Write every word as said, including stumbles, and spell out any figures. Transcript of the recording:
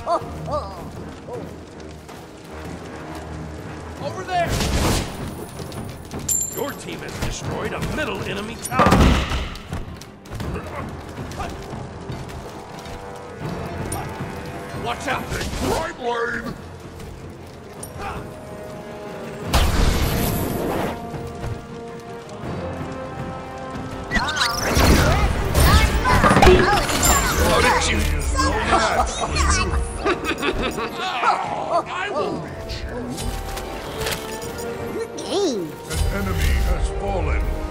Over there! Your team has destroyed a middle enemy tower. Watch out! My blade! How did you know that? I will beat you. Good game. An enemy has fallen.